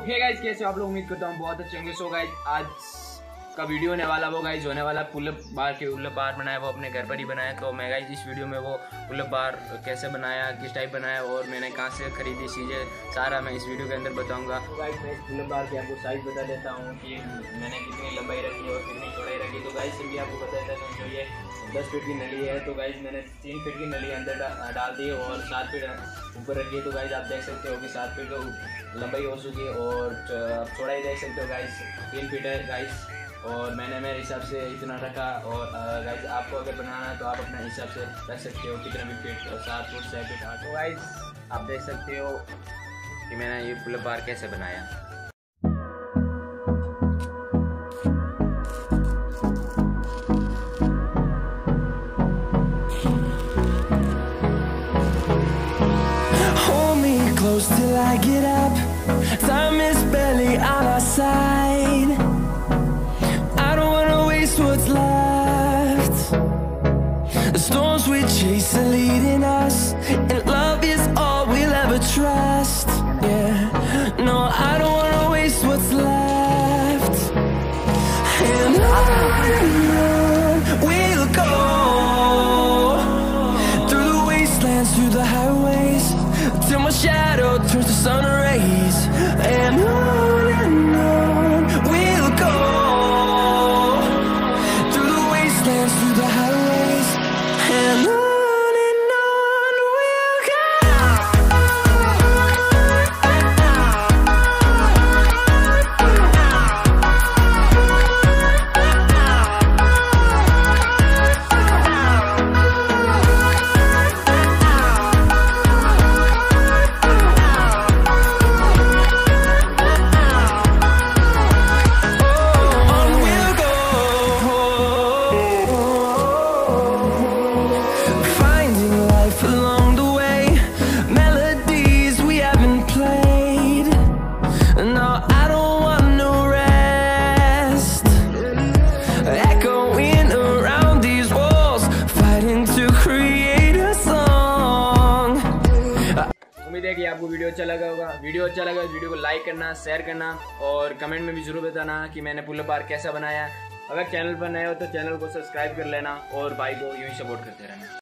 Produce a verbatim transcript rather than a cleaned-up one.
Hey guys, कैसे आप लोग? उम्मीद करता हूँ बहुत अच्छे होंगे। सो गाइस, आज का वीडियो होने वाला वो गाइस होने वाला पुलअप बार के पुलअप बार बनाया, वो अपने घर पर ही बनाया। तो मैं गाइस इस वीडियो में वो पुलअप बार कैसे बनाया, किस टाइप बनाया और मैंने कहाँ से खरीदी चीज़ें, सारा मैं इस वीडियो के अंदर बताऊंगा। तो गाइस मैं इस पुलअप बार की आपको साइज़ बता देता हूँ कि मैंने कितनी लंबाई रखी और कितनी चौड़ाई रखी। तो गाइस भी आपको बता देता हूँ, जो ये दस फीट की नली है तो गाइस मैंने तीन फीट की नली अंदर डाल दी और सात फीट ऊपर रखी है। तो गाइस आप देख सकते हो कि सात फीट का लंबाई हो चुकी है और चौड़ाई देख सकते हो गाइस तीन फीट है गाइस। और मैंने मेरे हिसाब से इतना रखा। और गाइस आपको अगर बनाना है तो आप अपने हिसाब से रख सकते हो कितना भी फीट, और सात फुट छः फीट आठ। तो गाइस आप देख सकते हो कि मैंने ये पुलअप बार कैसे बनाया। Close till I get up. Time is barely on our side. I don't wanna waste what's left. The storms we chase are leading us, and love is all we'll ever trust. Yeah, no, I don't wanna waste what's left. And on we'll go, through the wastelands, through the highways, till my shadow turns to sun rays. And on and on we'll go, through the wastelands, through the highways, and on. उम्मीद है कि आपको video अच्छा लगा होगा। Video अच्छा लगा तो वीडियो को लाइक करना, शेयर करना और कमेंट में भी जरूर बताना कि मैंने पुलअप बार कैसा बनाया। अगर चैनल पर नए हो तो चैनल को सब्सक्राइब कर लेना और भाई को यूं ही सपोर्ट करते रहना।